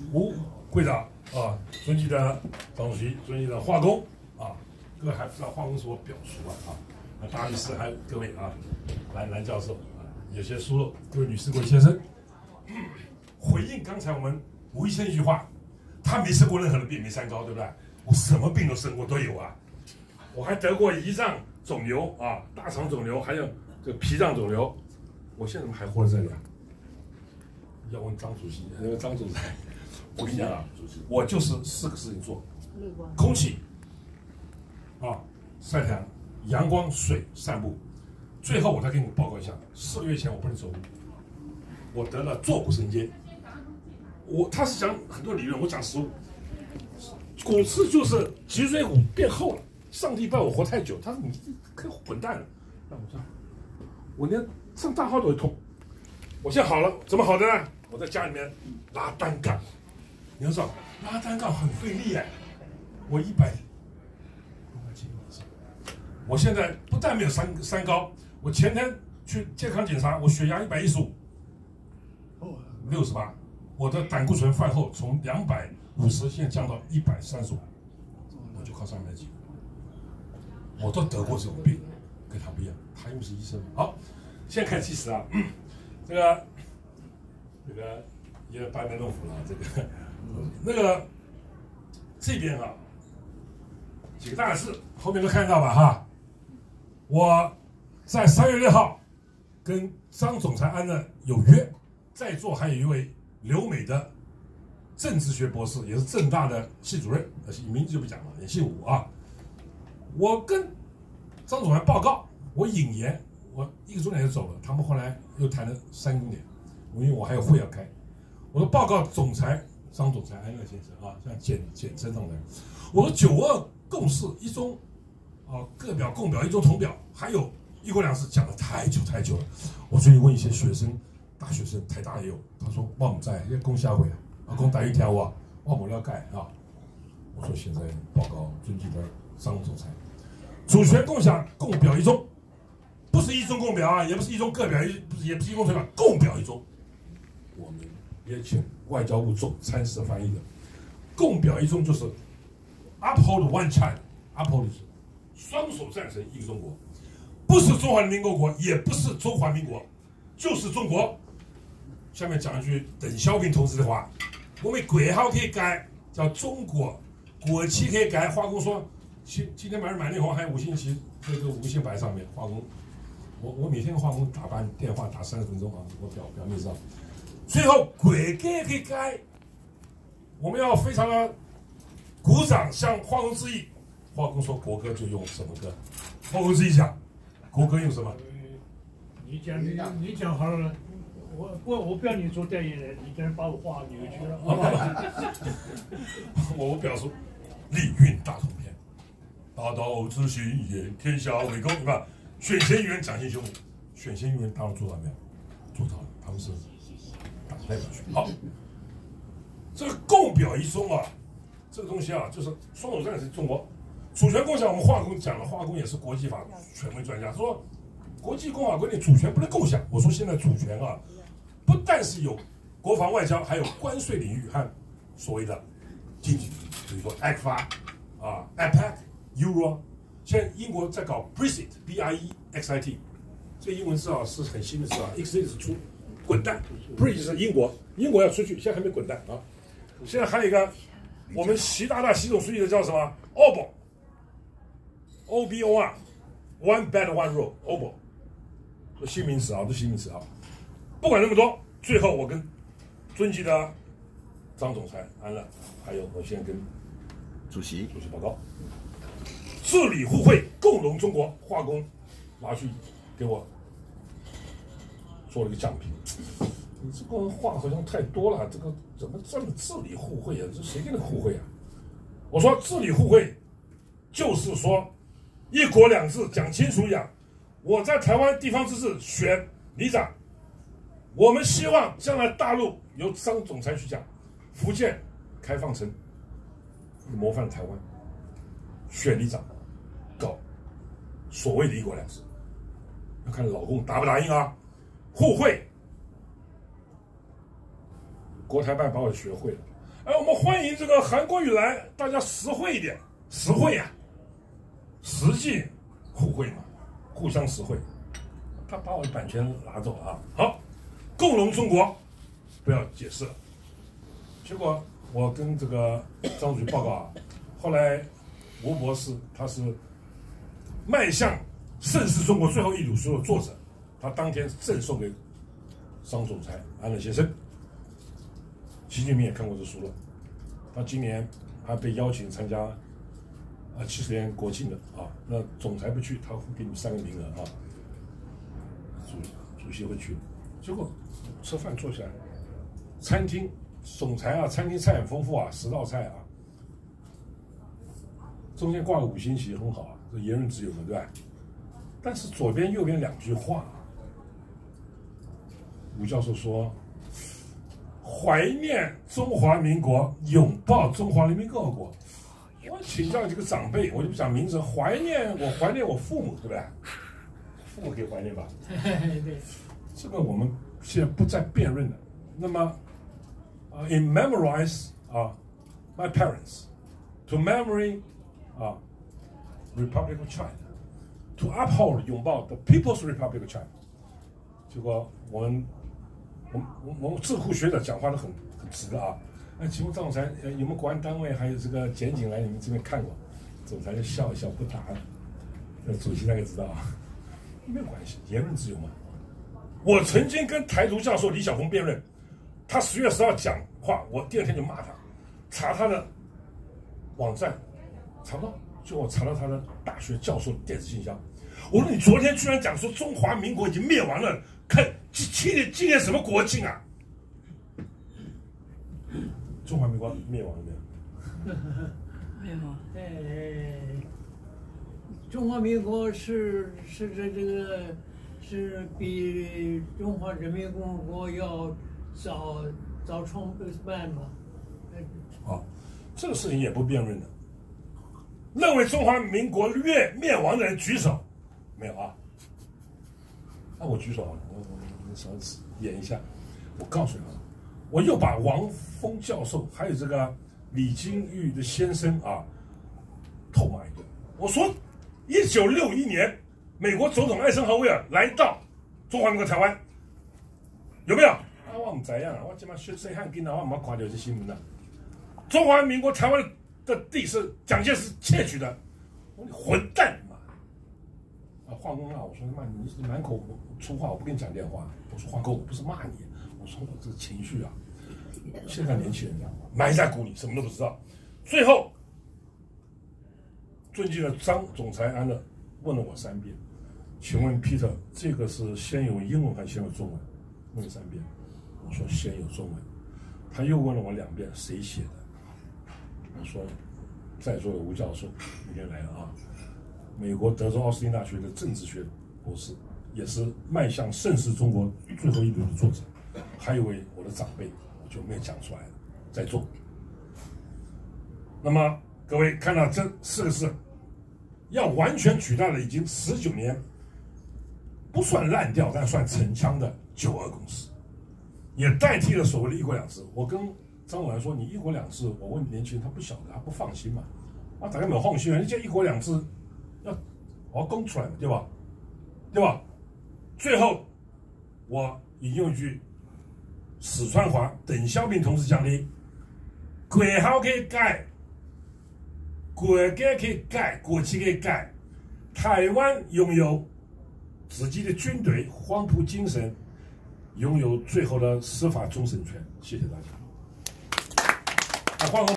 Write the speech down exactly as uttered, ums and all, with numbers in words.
吴会长啊，尊敬的张主席，尊敬的华工啊，各位还不知道华工是我表叔啊啊，那大律师还有各位啊，蓝蓝教授啊，有些疏漏，各位女士、各位先生，回应刚才我们吴医生一句话，他没生过任何的病，没三高，对不对？我什么病都生过，都有啊，我还得过胰脏肿瘤啊，大肠肿瘤，还有这个脾脏肿瘤，我现在怎么还活在这里啊？要问张主席，那个张总裁，我跟你讲啊，我就是四个事情做：空气啊，晒太阳、阳光、水、散步。最后我再给你报告一下，四个月前我不能走路，我得了坐骨神经。我他是讲很多理论，我讲实物。骨刺就是脊椎骨变厚了，上帝不让我活太久，他说你可以滚蛋了，让我这样，我连上大号都会痛。我现在好了，怎么好的呢？我在家里面拉单杠，你要知道拉单杠很费力哎，我一百，我现在不但没有三三高，我前天去健康检查，我血压一百一十五，六十八，我的胆固醇饭后从两百五十现在降到一百三十五，我就靠上面的几个，我都得过这种病，跟他不一样，他又是医生。好，现在开始计时啊，这个。这个也班门弄斧了，这个那个这边啊，几个大事后面都看到吧哈。我在三月六号跟张总裁安呢有约，在座还有一位留美的政治学博士，也是政大的系主任，名字就不讲了，也姓武啊。我跟张总裁报告，我引言，我一个钟点就走了，他们后来又谈了三公点。因为我还有会要开，我说报告总裁张总裁安乐先生啊，这样简简称上来。我说九二共识一中啊，各表共表一中同表，还有一国两制讲了太久太久了。我最近问一些学生，大学生台大也有，他说我们在要攻下回啊，啊攻打一条啊，我们要盖啊。我说现在报告尊敬的张总裁，主权共享共表一中，不是一中共表啊，也不是一中各表一，不是也不是一中同表，共表一中。我们也请外交部总参事翻译的，共表一中就是 uphold one China，uphold 是双手赞成一个中国，不是中华人民共和国，也不是中华民国，就是中国。下面讲一句邓小平同志的话：我们国号可以改，叫中国；国旗可以改。华工说，今今天晚上满丽红还有五星旗，这个五星白上面，华工，我我每天华工打班电话打三十分钟啊，我表表妹知道。最后国歌可以改，我们要非常的鼓掌向华工致意。华工说国歌就用什么歌？华工自己讲，国歌用什么？ 你讲你你讲好了，我我我不要你做代言人，你竟然把我话扭曲了。 我我表述立运大同篇，大道之行也，天下为公，对吧？选贤与能，讲信修母，选贤与能，大陆做到没有？做到了，他们是。代表去好，这个共表一中啊，这个东西啊，就是双手赞成中国主权共享。我们华工讲了，华工也是国际法权威专家，说国际公法规定主权不能共享。我说现在主权啊，不但是有国防外交，还有关税领域和所谓的经济领域，比如说 A P E C 啊 A P E C、Euro， 现在英国在搞 Brexit，B R E X I T， 这个英文字啊是很新的字啊 ，Exit 是出。滚蛋 ，Bridge 是英国，英国要出去，现在还没滚蛋啊！现在还有一个，我们习大大习总书记的叫什么 ？O B O，O B O R，One Belt One Road，O B O， 这新名词啊，这新名词啊。不管那么多，最后我跟尊敬的张总裁安乐，还有我现在跟主席主席报告，治理互惠，共荣中国。化工拿去给我。做了一个奖品，你这个话好像太多了，这个怎么这么治理互惠啊？这谁跟你互惠啊？我说治理互惠，就是说一国两制讲清楚一样。我在台湾地方自治选里长，我们希望将来大陆由张总裁去讲，福建开放成模范台湾，选里长，搞所谓的一国两制，要看老公答不答应啊。互惠，国台办把我学会了， 哎，我们欢迎这个韩国瑜来，大家实惠一点，实惠呀、啊，实际互惠嘛，互相实惠。他把我的版权拿走了啊！好，共荣中国，不要解释了。结果我跟这个张主席报告啊，后来吴博士他是迈向盛世中国最后一缕书的作者，他当天赠送给商总裁安乐先生。习近平也看过这书了，他今年还被邀请参加啊七十年国庆的啊，那总裁不去，他会给你们三个名额啊。主主席会去，结果吃饭坐下来，餐厅总裁啊，餐厅菜很丰富啊，十道菜啊，中间挂个五星旗很好啊，这言论自由嘛，对吧？但是左边右边两句话，吴教授说，怀念中华民国，拥抱中华人民共和国。我请教几个长辈，我就不讲名字，怀念我怀念我父母，对不对？父母可以怀念吧？ 对， 这个我们现在不再辩论了。那么，啊、uh, ，in memorize 啊、uh, ，my parents to memory 啊、uh,，Republic of China to uphold 拥抱 the People's Republic of China。结果我们，我们我们智库学者讲话都很很直的啊。哎，请问张总裁，呃，有没有国安单位还有这个检警来你们这边看过？总裁就笑一笑不答了。那主席大概知道啊。没有关系，言论自由嘛。我曾经跟台独教授李晓峰辩论，他十月十号讲话，我第二天就骂他，查他的网站，查不到，就我查到他的大学教授电子信箱。我说你昨天居然讲说中华民国已经灭亡了，看纪念纪念什么国庆啊？中华民国灭亡了没有？ 没有。 哎。中华民国是是这这个是比中华人民共和国要早早创办嘛？ 啊，这个事情也不辩论的。认为中华民国灭灭亡的人举手，没有啊？那我举手啊，我我我稍微演一下。我告诉你啊，我又把王峰教授还有这个李金玉的先生啊，痛骂一顿。我说。一九六一年，美国总统艾森豪威尔来到中华民国台湾，有没有？啊，我唔知啊，我今晚学细汉囡啊，我唔看到这新闻啊。中华民国台湾的地是蒋介石窃取的，我说你混蛋嘛！啊，黄公啊，我说妈，你你满口粗话，我不跟你讲电话。我说黄哥，我不是骂你，我说我这个情绪啊，现在年轻人这样埋在鼓里，什么都不知道。最后。尊敬的张总裁安乐问了我三遍，请问 Peter， 这个是先有英文还是先有中文？问了三遍，我说先有中文。他又问了我两遍，谁写的？我说在座的吴教授今天来了啊，美国德州奥斯汀大学的政治学博士，也是迈向盛世中国最后一轮的作者。还有一位我的长辈，我就没有讲出来了，在座。那么各位看到这四个字。要完全取代了已经十九年，不算烂掉，但算陈腔的九二共识，也代替了所谓的一国两制。我跟张总裁说，你一国两制，我问年轻人，他不晓得，他不放心嘛。啊，大家没有放心啊，你这一国两制要我要公出来嘛，对吧？对吧？最后我引用一句史川华邓小平同志讲的：“国好可以改。”国家可以改，国旗可以改，台湾拥有自己的军队、黄埔精神，拥有最后的司法终审权。谢谢大家。啊，黄